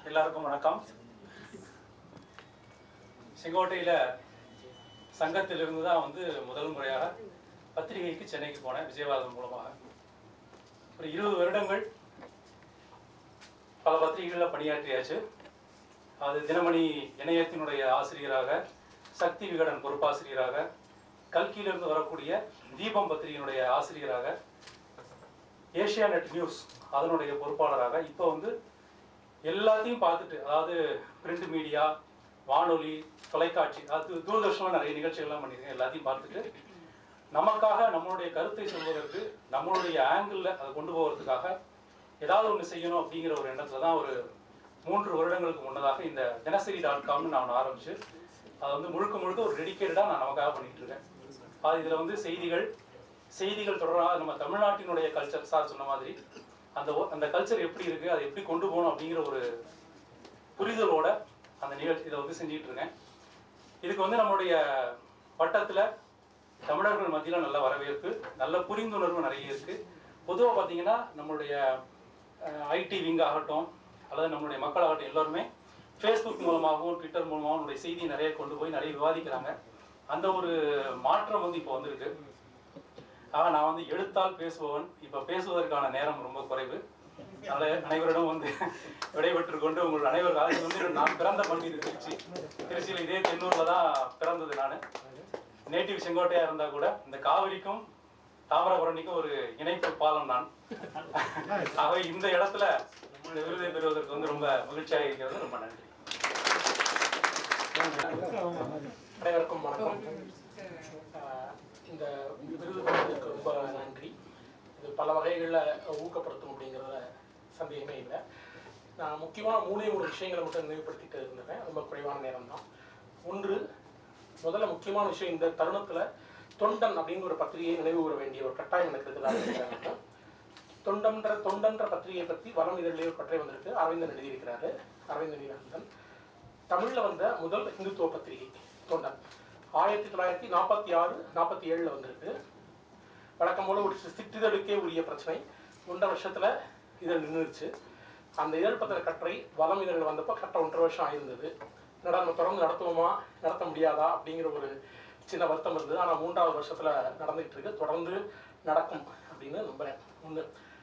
எல்லாருக்கும் வணக்கம். செங்கோட்டையில் சங்கத்திலிருந்து தான் முதல் முறையாக பத்திரிகைக்கு சென்னைக்கு போனேன் விஜயவாதம் மூலமாக. ஒரு 20 வருடங்கள் பல பத்திரிகைகளில் பணியாற்றியாச்சு. அது தினமணி இணையத்தினுடைய ஆசிரியராக, சக்தி விகடன் பொறுப்பாசிரியராக, கல்கியிலிருந்து வரக்கூடிய தீபம் பத்திரிகையினுடைய ஆசிரியராக, ஏஷியாநெட் நியூஸ் அதனுடைய பொறுப்பாளராக, இப்போ எல்லாத்தையும் பார்த்துட்டு, அதாவது பிரிண்ட் மீடியா, வானொலி, தொலைக்காட்சி, அது தூர்தர்ஷனில் நிறைய நிகழ்ச்சிகள்லாம் பண்ணியிருக்கேன். எல்லாத்தையும் பார்த்துட்டு நமக்காக நம்மளுடைய கருத்தை சொல்வதற்கு, நம்மளுடைய ஆங்கிளில் அதை கொண்டு போகிறதுக்காக ஏதாவது ஒன்று செய்யணும் அப்படிங்கிற ஒரு எண்ணத்தில் தான் ஒரு 3 வருடங்களுக்கு முன்னதாக இந்த தினசரி.comனு நான் ஆரம்பிச்சு அதை முழுக்க முழுக்க ஒரு டெடிக்கேட்டடாக நான் நமக்காக பண்ணிட்டு இருக்கேன். அது இதில் செய்திகள் தொடராக நம்ம தமிழ்நாட்டினுடைய கல்ச்சர், சார் சொன்ன மாதிரி அந்த கல்ச்சர் எப்படி இருக்குது, அதை எப்படி கொண்டு போகணும் அப்படிங்கிற ஒரு புரிதலோட அந்த நிகழ்ச்சி இதை செஞ்சிட்டு இருக்கேன். இதுக்கு நம்மளுடைய வட்டத்தில் தமிழர்கள் மத்தியில் நல்ல வரவேற்பு, நல்ல புரிந்துணர்வு நிறைய இருக்குது. பொதுவாக பார்த்தீங்கன்னா நம்மளுடைய ஐடி விங் ஆகட்டும் அல்லது நம்மளுடைய மக்களாகட்டும் எல்லாருமே ஃபேஸ்புக் மூலமாகவும் ட்விட்டர் மூலமாகவும் நம்மளுடைய செய்தியை நிறைய கொண்டு போய் நிறைய விவாதிக்கிறாங்க. அந்த ஒரு மாற்றம் இப்போ வந்திருக்கு. ஆக நான் எழுத்தால் பேசுபவன், இப்போ பேசுவதற்கான நேரம் ரொம்ப குறைவு. அதனால் அனைவரிடம் விடைபெற்று கொண்டு உங்கள் அனைவருக்காக நான் பிறந்த பள்ளி திருச்சியில் இதே தென்னூரில் தான் பிறந்தது. நான் நேட்டிவ் செங்கோட்டையாக இருந்தால் கூட இந்த காவிரிக்கும் தாமிரபரணிக்கும் ஒரு இணைப்பு பாலம் நான். ஆக இந்த இடத்துல இந்த விருதை பெறுவதற்கு ரொம்ப மகிழ்ச்சியாக இருக்கிறது. ரொம்ப நன்றி. அனைவருக்கும் வணக்கம். இந்த விருது பெறுவதற்கு ரொம்ப நன்றி. இது பல வகைகளில் ஊக்கப்படுத்தும் அப்படிங்கிறத சந்தேகமே இல்லை. நான் முக்கியமாக 3 விஷயங்களை மட்டும் நினைவுபடுத்திட்டு இருந்தேன். ரொம்ப குறைவான நேரம் தான். ஒன்று, முதல்ல முக்கியமான விஷயம், இந்த தருணத்தில் தொண்டன் அப்படின்னு ஒரு பத்திரிகையை நினைவு கூற வேண்டிய ஒரு கட்டாயம் எனக்கு இருக்குதா. தொண்டன்ற பத்திரிகையை பற்றி வரம் இதழிலே ஒரு கட்டுரை வந்திருக்கு. அரவிந்தன் எழுதியிருக்கிறாரு, அரவிந்தன் நீலகண்டன். தமிழில் வந்த முதல் இந்துத்துவ பத்திரிகை தொண்டன் 1946-47 வந்திருக்கு. வழக்கம் போல ஒரு சிற்றிதழுக்கே உரிய பிரச்சனை. 1.5 வருஷத்துல இதழ் நின்றுச்சு. அந்த இதழ் பத்திர கட்டுரை வலம் இதழில் வந்தப்போ கரெக்டாக 1.5 வருஷம் ஆயிருந்தது. என்னடா நம்ம தொடர்ந்து நடத்துவோமா, நடத்த முடியாதா அப்படிங்கிற ஒரு சின்ன வருத்தம் இருந்தது. ஆனால் 3வது வருஷத்துல நடந்துகிட்டு இருக்கு. தொடர்ந்து நடக்கும் அப்படின்னு நம்புறேன். 1.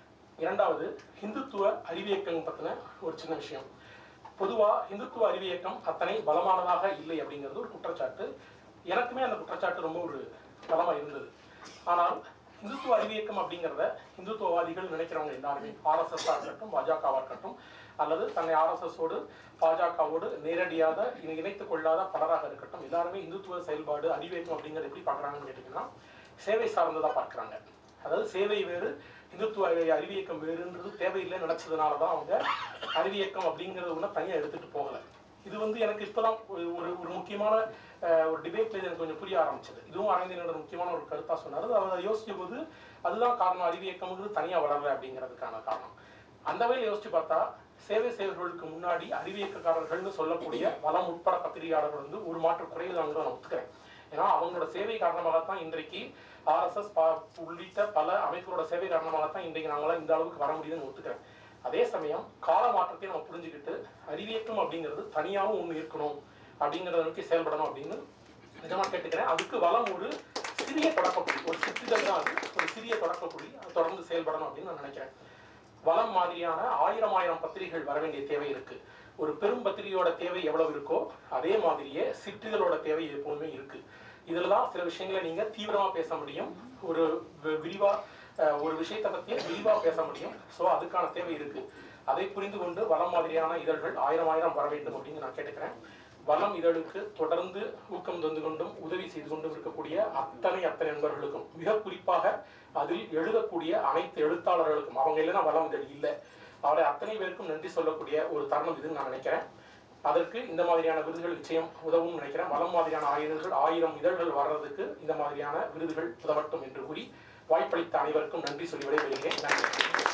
2வது, இந்துத்துவ அறிவியக்கம் பற்றின ஒரு சின்ன விஷயம். பொதுவாக இந்துத்துவ அறிவியக்கம் அத்தனை பலமானதாக இல்லை அப்படிங்கிறது ஒரு குற்றச்சாட்டு. எனக்குமே அந்த குற்றச்சாட்டு ரொம்ப ஒரு பலமாக இருந்தது. ஆனால் இந்துத்துவ அறிவியக்கம் அப்படிங்கிறத இந்துத்துவவாதிகள் நினைக்கிறவங்க எல்லாருமே, ஆர்எஸ்எஸ்ஸாக இருக்கட்டும், பாஜகவாக இருக்கட்டும், அல்லது தன்னை ஆர்எஸ்எஸோடு பாஜகவோடு நேரடியாக இணைத்துக் கொள்ளாத பலராக இருக்கட்டும், எல்லாருமே இந்துத்துவ செயல்பாடு அறிவியக்கம் அப்படிங்கிறது எப்படி பார்க்குறாங்கன்னு கேட்டிங்கன்னா சேவை சார்ந்ததாக பார்க்குறாங்க. அதாவது சேவை வேறு, இந்துத்துவ அறிவியக்கம் வேறுன்றது தேவையில்லை நினைச்சதுனால தான் அவங்க அறிவியக்கம் அப்படிங்கிறது ஒன்று தனியாக எடுத்துகிட்டு போகலை. இது எனக்கு இப்போதான் ஒரு முக்கியமான ஒரு டிபேட்ல எனக்கு கொஞ்சம் புரிய ஆரம்பிச்சது. இதுவும் அரவிந்தனோட முக்கியமான ஒரு கருத்தாக சொன்னார். அதை யோசிக்கும் போது அதுதான் காரணம், அறிவியக்கம்ங்கிறது தனியாக வளரல அப்படிங்கிறதுக்கான காரணம். அந்த வகையில் யோசிச்சு பார்த்தா சேவை செய்வர்களுக்கு முன்னாடி அறிவியக்கக்காரர்கள்னு சொல்லக்கூடிய வளம் உட்பட பத்திரிகையாளர்கள் ஒரு மாற்று குறைவுதாங்கிறத நான் ஒத்துக்கிறேன். ஏன்னா அவங்களோட சேவை காரணமாகத்தான் இன்றைக்கு ஆர்எஸ்எஸ் உள்ளிட்ட பல அமைப்புகளோட சேவை காரணமாகத்தான் இன்றைக்கு நாங்களாம் இந்த அளவுக்கு வர முடியுதுன்னு ஒத்துக்கிறேன். அதே சமயம் கால மாற்றத்தை நம்ம புரிஞ்சுக்கிட்டு அறிவியக்கம் அப்படிங்கிறது தனியாகவும் ஒன்று இருக்கணும் அப்படிங்கிறத நோக்கி செயல்படணும் அப்படின்னு நிஜமாக கேட்டுக்கிறேன். அதுக்கு வளம் ஒரு சிறிய தொடக்கப்புள்ளி, ஒரு சிற்றிதழ் தான், அது ஒரு சிறிய தொடக்கப்புள்ளி. அது தொடர்ந்து செயல்படணும் அப்படின்னு நான் நினைக்கிறேன். வளம் மாதிரியான 1000 பத்திரிகைகள் வர வேண்டிய தேவை இருக்கு. ஒரு பெரும் பத்திரிகையோட தேவை எவ்வளவு இருக்கோ அதே மாதிரியே சிற்றிதழோட தேவை எப்பவுமே இருக்கு. இதுல தான் சில விஷயங்களை நீங்க தீவிரமா பேச முடியும், ஒரு விரிவா ஒரு விஷயத்தை பற்றி விரிவாக பேச முடியும். ஸோ அதுக்கான தேவை இருக்கு. அதை புரிந்து கொண்டு வளம் மாதிரியான இதழ்கள் 1000 வர வேண்டும் அப்படின்னு நான் கேட்டுக்கிறேன். வளம் இதழுக்கு தொடர்ந்து ஊக்கம் தந்து கொண்டும் உதவி செய்து கொண்டும் இருக்கக்கூடிய அத்தனை நண்பர்களுக்கும், மிக குறிப்பாக அதில் எழுதக்கூடிய அனைத்து எழுத்தாளர்களுக்கும், அவங்க இல்லைன்னா வளம் இதழ் இல்லை, அவரை அத்தனை பேருக்கும் நன்றி சொல்லக்கூடிய ஒரு தருணம் இதுன்னு நான் நினைக்கிறேன். அதற்கு இந்த மாதிரியான விருதுகள் நிச்சயம் உதவும் நினைக்கிறேன். வளம் மாதிரியான 1000 இதழ்கள் வர்றதுக்கு இந்த மாதிரியான விருதுகள் உதவட்டும் என்று கூறி வாய்ப்பளித்த அனைவருக்கும் நன்றி சொல்லி விடைபெறுகிறேன். நன்றி.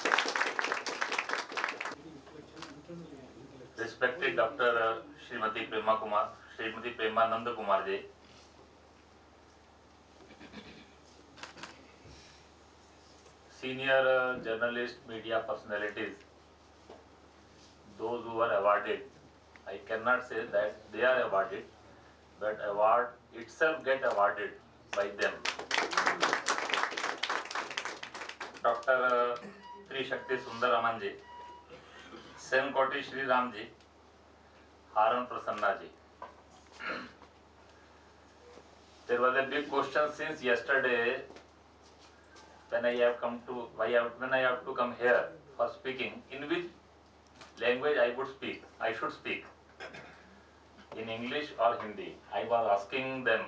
Respected Dr. Srimati Premanand Kumar ji, senior journalist, media personalities, those who are awarded, I cannot say that they are awarded, but award itself get awarded by them. Dr. Tri Shakti Sundaraman ji, Sen Koti Shri Ram ji, Haran Prasanna ji. There was a big question since yesterday when I have come to when I have to come here for speaking. In which language I should speak? In English or Hindi? I was asking them.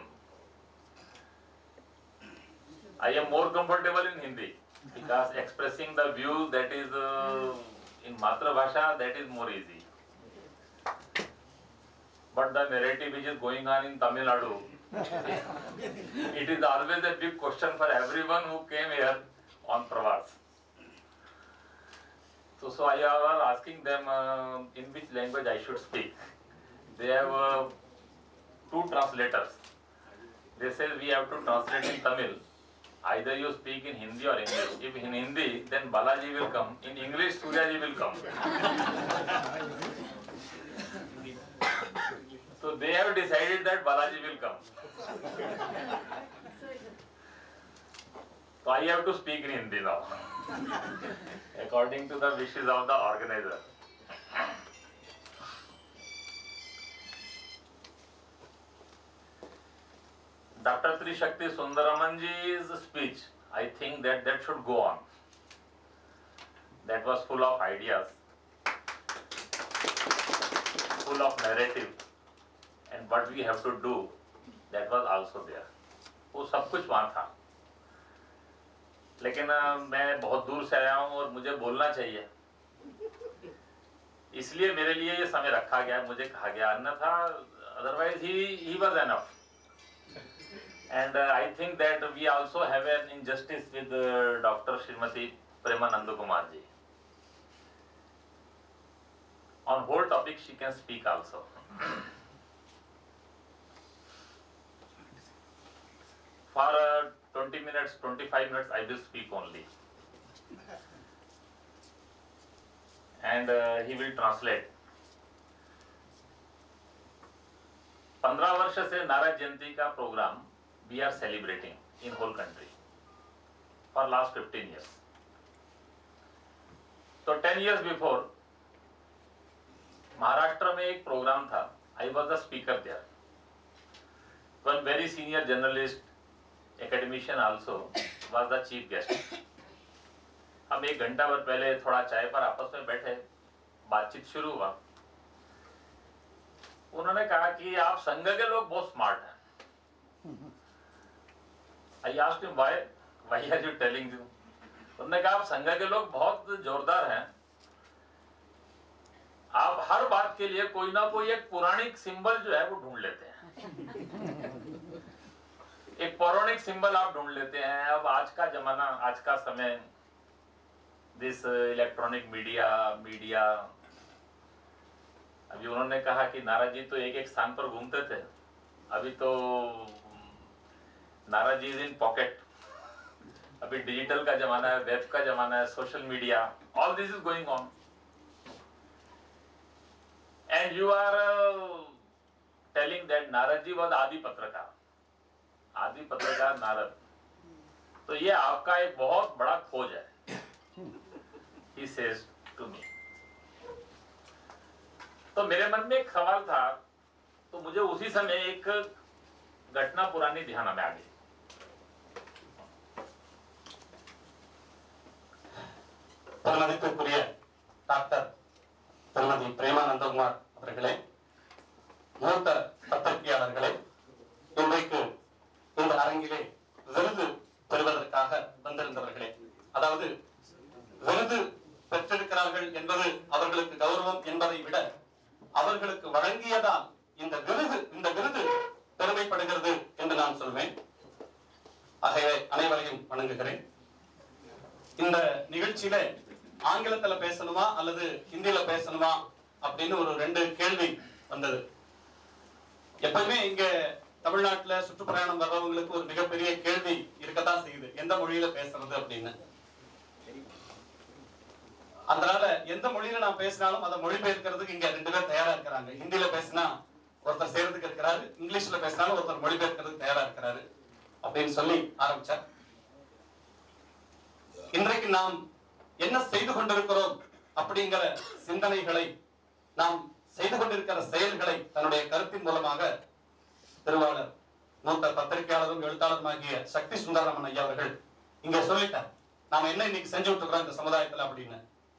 I am more comfortable in Hindi because expressing the view that is in Matra Bhasha, that is more easy. But the narrative which is going on in Tamil Nadu, it is always a big question for everyone who came here on Pravas. So I was asking them in which language I should speak. They have two translators. They say we have to translate in Tamil. Either you speak in Hindi or English. If in Hindi, then Balaji will come. In English, Suryaji will come. So they have decided that Balaji will come. So I have to speak in Hindi now, according to the wishes of the organizer. Dr. Tri Shakti Sundaramanji's speech, I think that should go on. That was full of ideas, full of narrative, and what we have to do, that was also there. वो सब कुछ वहाँ था. लेकिन मैं बहुत दूर से आया हूँ और मुझे बोलना चाहिए, इसलिए मेरे लिए ये समय रखा गया, मुझे कहा गया, अन्यथा otherwise he was enough. And I think that we also have an injustice with Dr. Srimati Prema Nandakumar ji. On whole topic she can speak also. For 20 minutes, 25 minutes I will speak only. And he will translate. 15 वर्ष से नारद जयंती का programme we are celebrating in whole country for last 15 years. So 10 years before, Maharashtra में एक programme था. I was the speaker there. One very senior journalist, academician also was the chief guest. हम एक घंटा भर पहले थोड़ा चाय पर आपस में बैठे, बातचीत शुरू हुआ. उन्होंने कहा कि आप संघ के लोग बहुत स्मार्ट हैं. I asked him why are you telling you? उन्होंने कहा आप संघ के लोग बहुत जोरदार हैं. आप हर बात के लिए कोई ना कोई एक पौराणिक सिंबल जो है वो ढूंढ लेते हैं. एक पौराणिक सिंबल आप ढूंढ लेते हैं. अब आज का जमाना, आज का समय, दिस इलेक्ट्रॉनिक मीडिया. अभी उन्होंने कहा कि नारद जी तो एक एक स्थान पर घूमते थे. अभी तो Narad ji is in pocket. अभी डिजिटल का जमाना है, वेब का जमाना है, social media, all this is going on. And you are telling that Narad ji was आदि पत्रकार नारद. तो ये आपका एक बहुत बड़ा खोज है. He says to me. तो मेरे मन में एक सवाल था, तो मुझे उसी समय एक घटना पुरानी ध्यान में आ गई. பெருமதிப்பிற்குரிய டாக்டர் திருமதி பிரேமா நந்தகுமார் அவர்களே, மூத்த பத்திரிகையாளர்களே, இன்றைக்கு இந்த அரங்கிலே விருது பெறுவதற்காக வந்திருந்தவர்களே, அதாவது விருது பெற்றிருக்கிறார்கள் என்பது அவர்களுக்கு கௌரவம் என்பதை விட அவர்களுக்கு வழங்கியதால் இந்த விருது பெருமைப்படுகிறது என்று நான் சொல்வேன். ஆகவே அனைவரையும் வணங்குகிறேன். இந்த நிகழ்ச்சியில ஆங்கிலத்துல பேசணுமா அல்லது ஹிந்தியில பேசணுமா அப்படின்னு ஒரு 2 கேள்வி வந்தது. எப்பவுமே இங்க தமிழ்நாட்டுல சுற்றுப்பயணம் வர்றவங்களுக்கு ஒரு மிகப்பெரிய கேள்வி இருக்கத்தான் செய்யுது, எந்த மொழியில பேசுறது அப்படின்னு. அதனால எந்த மொழியில நான் பேசினாலும் அதை மொழிபெயர்க்கிறதுக்கு இங்க 2 பேர் தயாரா இருக்கிறாங்க. ஹிந்தியில பேசினா ஒருத்தர் செய்யறதுக்கு இருக்கிறாரு, இங்கிலீஷ்ல பேசினாலும் ஒருத்தர் மொழிபெயர்க்கிறதுக்கு தயாரா இருக்கிறாரு அப்படின்னு சொல்லி ஆரம்பிச்சார். இன்றைக்கு நாம் என்ன செய்து கொண்டிருக்கிறோம் அப்படிங்கிற சிந்தனைகளை, நாம் செய்து கொண்டிருக்கிற செயல்களை தன்னுடைய கருத்தின் மூலமாக திருவாளர் மூத்த பத்திரிகையாளரும் எழுத்தாளருமாகிய சக்தி சுந்தரராமன் ஐயா அவர்கள் இங்க சொல்லிட்டார், நாம என்ன இன்னைக்கு செஞ்சு விட்டுக்கிறோம் இந்த சமுதாயத்துல அப்படின்னு.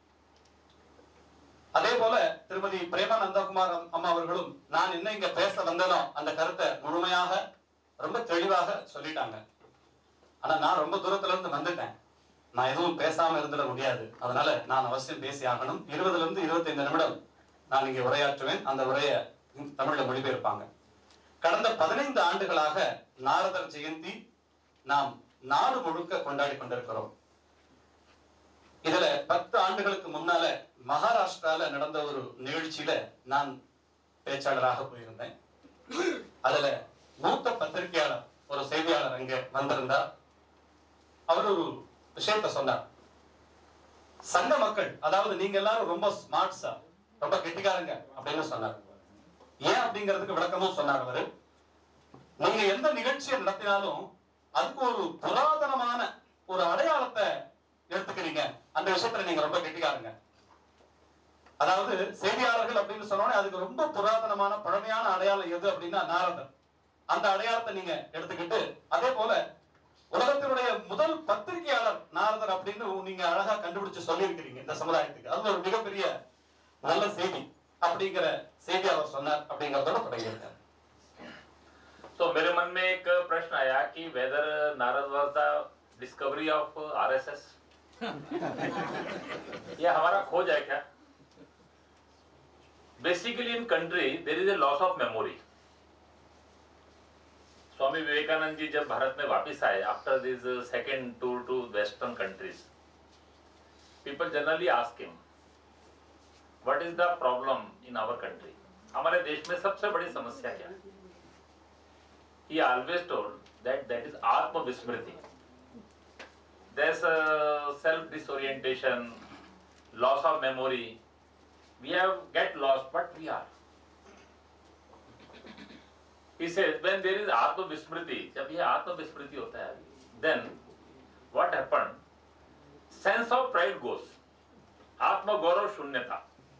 அதே போல திருமதி பிரேமா நந்தகுமார் அம்மா அவர்களும் நான் என்ன இங்க பேச வந்தனோ அந்த கருத்தை முழுமையாக ரொம்ப தெளிவாக சொல்லிட்டாங்க. ஆனா நான் ரொம்ப தூரத்துல இருந்து வந்துட்டேன், நான் எதுவும் பேசாம இருந்துட முடியாது, அதனால நான் அவசியம் பேசி ஆகணும். 20 இருந்து 25 நிமிடம் நான் இங்கே உரையாற்றுவேன். அந்த உரையை தமிழ்ல மொழிபெயர்ப்பாங்க. கடந்த 15 ஆண்டுகளாக நாரதர் ஜெயந்தி நாம் நாடு முழுக்க கொண்டாடி கொண்டிருக்கிறோம். இதுல 10 ஆண்டுகளுக்கு முன்னால மகாராஷ்டிரால நடந்த ஒரு நிகழ்ச்சியில நான் பேச்சாளராக போயிருந்தேன். அதுல மூத்த பத்திரிகையாளர் ஒரு செய்தியாளர் அங்க வந்திருந்தார். அவர் ஒரு விஷயத்த சொன்னார். சங்க மக்கள், அதாவது நீங்க எல்லாரும் ரொம்ப ஸ்மார்ட்ஸா, ரொம்ப கெட்டிக்காரங்க அப்படின்னு சொன்னார். ஏன் அப்படிங்கிறதுக்கு விளக்கமும் சொன்னார் அவரு. நீங்க எந்த நிகழ்ச்சியை நடத்தினாலும் அதுக்கு ஒரு புராதனமான ஒரு அடையாளத்தை எடுத்துக்கிறீங்க, அந்த விஷயத்துல நீங்க ரொம்ப கெட்டிக்காரங்க. அதாவது செய்தியாளர்கள் அப்படின்னு சொன்னோன்னே அதுக்கு ரொம்ப புராதனமான பழமையான அடையாளம் எது அப்படின்னா நாரதர். அந்த அடையாளத்தை நீங்க எடுத்துக்கிட்டு, அதே போல உலகத்தினுடைய முதல் பத்திரிகையாளர் நாரதர் அப்படின்னு நீங்க அழகா கண்டுபிடிச்சு சொல்லியிருக்கிறீங்க இந்த சமுதாயத்துக்கு. அது ஒரு மிகப்பெரிய நல்ல செய்தி அப்படிங்கிற செய்தி அவர் சொன்னார் அப்படிங்கறதோட தொடங்கியிருக்காரு. So मेरे मन में एक प्रश्न आया कि whether Narad was the discovery of RSS? ये हमारा खोज है क्या? Basically in country there is a loss of memory. Swami Vivekananda ji जब भारत में वापस आए after this second tour to western countries, people generally ask him, what is the problem in our country? हमारे देश में सबसे बड़ी समस्या क्या है? He always told that is Atma Vismriti. There's self disorientation, loss of memory. We have get lost, but we are. He says when there is Atma Vismriti, जब ये Atma Vismriti होता है, then what happened? Sense of pride goes. Atma Gaurav Shunyata.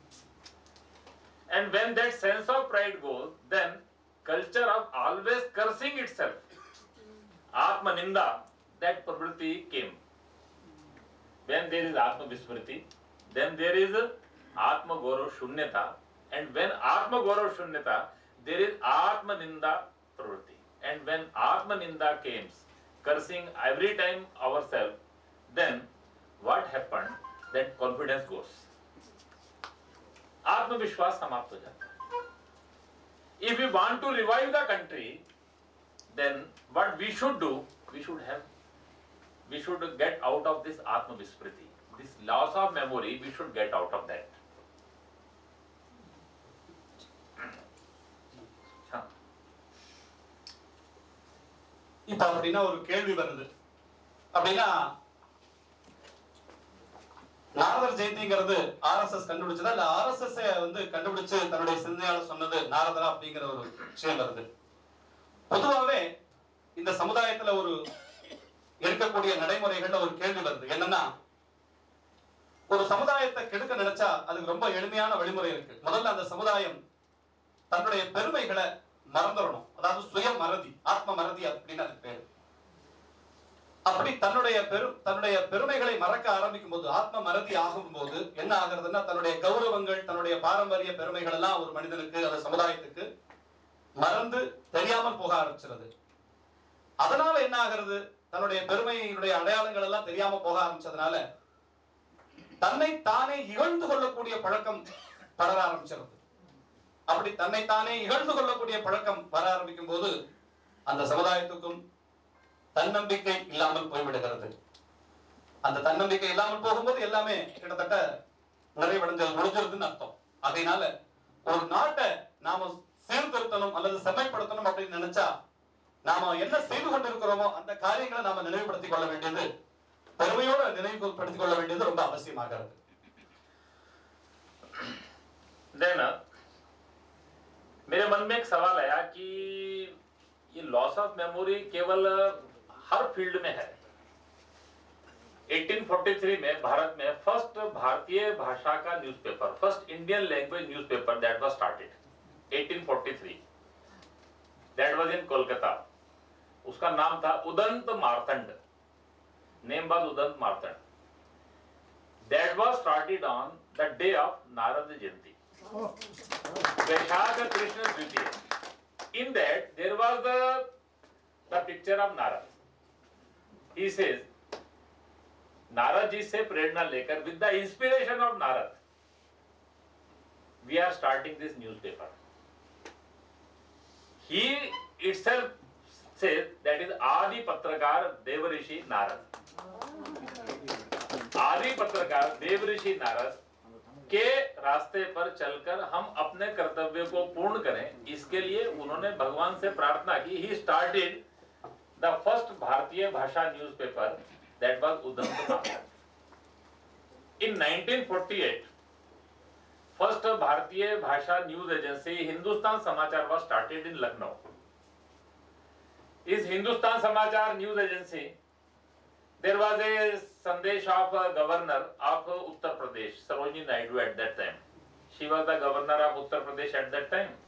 And when that sense of pride goes, then culture of always cursing itself, Atma Ninda, that pravritti came. When there is Atma Vismriti, then there is Atma Gaurav Shunyata, and when Atma Gaurav Shunyata, there is Atma Ninda pravritti. And when Atma Ninda comes, cursing every time ourselves, then what happened? That confidence goes. आत्मविश्वास समाप्त हो जाता है. If we want to revive the country, then what we should do, we should get out of this Atma Vismriti, this loss of memory. We should get out of that. இப்ப அப்படின்னா ஒரு கேள்வி வருது. அப்படின்னா நாரதர் ஜெயந்திங்கிறது RSS கண்டுபிடிச்சதா இல்ல RSS வந்து கண்டுபிடிச்சு தன்னுடைய சிந்தனையால சொன்னது நாரதரா அப்படிங்கிற ஒரு விஷயம் வருது. பொதுவாகவே இந்த சமுதாயத்துல ஒரு இருக்கக்கூடிய நடைமுறைகள்ல ஒரு கேள்வி வருது. என்னன்னா, ஒரு சமுதாயத்தை கெடுக்க நினைச்சா அதுக்கு ரொம்ப எளிமையான வழிமுறை இருக்கு. முதல்ல அந்த சமுதாயம் தன்னுடைய பெருமைகளை மறந்துடணும். அதாவது சுய மறதி, ஆத்ம மறதி அப்படின்னு அதுக்கு பேரு. அப்படி தன்னுடைய பெருமைகளை மறக்க ஆரம்பிக்கும் போது, ஆத்ம மறதி ஆகும் போது என்ன ஆகுறதுன்னா, தன்னுடைய கௌரவங்கள், தன்னுடைய பாரம்பரிய பெருமைகள் எல்லாம் ஒரு மனிதனுக்கு, அந்த சமுதாயத்துக்கு மறந்து தெரியாமல் போக ஆரம்பிச்சிருது. அதனால என்ன ஆகிறது, தன்னுடைய பெருமையினுடைய அடையாளங்கள் எல்லாம் தெரியாம போக ஆரம்பிச்சதுனால தன்னை தானே இகழ்ந்து கொள்ளக்கூடிய பழக்கம் படர ஆரம்பிச்சிருது. அப்படி தன்னை தானே இகழ்ந்து கொள்ளக்கூடிய பழக்கம் வர ஆரம்பிக்கும் போது அந்த சமுதாயத்துக்கும் தன்னம்பிக்கை இல்லாமல் போய்விடுகிறது. அந்த தன்னம்பிக்கை இல்லாமல் போகும்போது எல்லாமே கிட்டத்தட்ட நிறைவடைஞ்சது, முடிஞ்சிருதுன்னு அர்த்தம். அதனால ஒரு நாட்டை நாம சீர்திருத்தணும் அல்லது செம்மைப்படுத்தணும் அப்படின்னு நினைச்சா நாம என்ன செய்து கொண்டிருக்கிறோமோ அந்த காரியங்களை நாம நினைவுபடுத்திக் கொள்ள வேண்டியது, பெருமையோட நினைவுபடுத்திக் கொள்ள வேண்டியது ரொம்ப அவசியமாகிறது. मन में एक सवाल आया कि ये लॉस ऑफ मेमोरी केवल हर फील्ड में है। 1843 में भारत में फर्स्ट भारतीय भाषा का newspaper, first Indian language newspaper that was started 1843, that was in Kolkata. उसका नाम था Udant Martand, name was Udant Martand. That was started on the day of Narad Jayanti, Vaishakh Krishna Dwitiya. In that there was the picture of Narad. He says, Narad ji से प्रेरणा लेकर, with the inspiration of Narad, we are starting this newspaper. He itself says that is आदि पत्रकार देवऋषि नारद। आदि पत्रकार देवऋषि नारद के रास्ते पर चलकर हम अपने कर्तव्य को पूर्ण करें, इसके लिए उन्होंने भगवान से प्रार्थना की। He started the first Bharatiya bhasha newspaper that was Udant Martand. In 1948, first Bharatiya भाषा न्यूज एजेंसी हिंदुस्तान समाचार was started in Lucknow. इस Hindustan Samachar news agency, there was a संदेश of governor of Uttar Pradesh, Sarojini Naidu at that time. She was the governor of Uttar Pradesh at that time.